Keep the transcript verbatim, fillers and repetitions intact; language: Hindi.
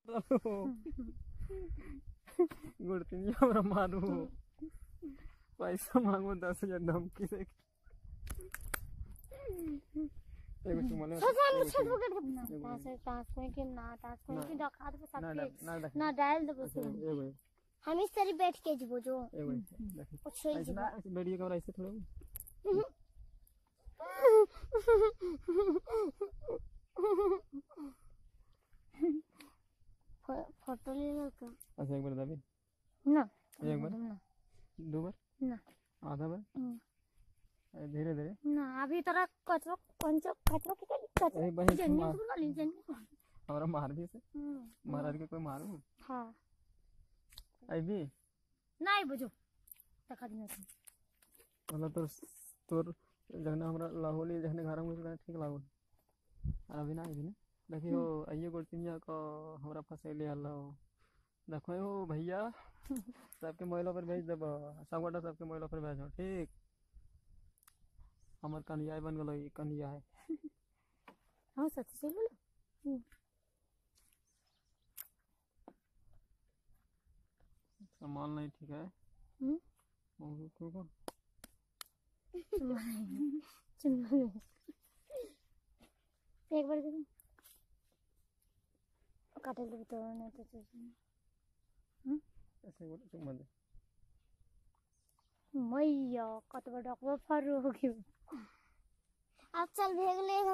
गुड़ती नहीं हमरा मारू पैसा मांगो दस हजार धमकी से एगो चुमाले सोचान छत पकड़ के ना तास तास कोई के ना तास कोई के दखा दे सब ना डाल दे बस एगो हम इस तरह बैठ के जबो जो एगो देखी कुछ ही ऐसा बैठिए कमरा ऐसे थोड़ा फोटो ले लो का अच्छा एक बार दाबी ना एक बार ना दो बार ना आधा बार धीरे धीरे ना अभी तोरा कचरो कंचो कचरो के कचरो एक बार जन्नी सुन ली जन्नी हमरा मार भी से महाराज के कोई मारू हां आई भी नहीं बुझो तका दिन से मतलब तो तोर जगना हमरा लाहोली जखने घर में ठीक लागो अभी ना अभी ना देखियो आइए गोटिया को हमरा फसेले हल्लो देखो हो भैया सबके मोबाइल पर भेज देबो सबगोटा सबके मोबाइल पर भेजो ठीक हमर कन्या बन गेलो ई कन्या है हां सच से बोलो सामान नहीं ठीक है हम और को को चलो एक बार दे काटे लो तो नहीं तो हम ऐसे बोल चुप मत मैया कत बड़ा को फर हो गयो अब चल भेग ले।